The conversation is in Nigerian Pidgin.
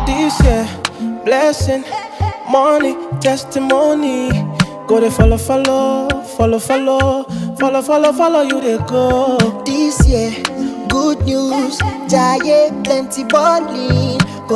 This year, blessing, money, testimony. Go to follow, you they go. This year, good news, giant plenty balling.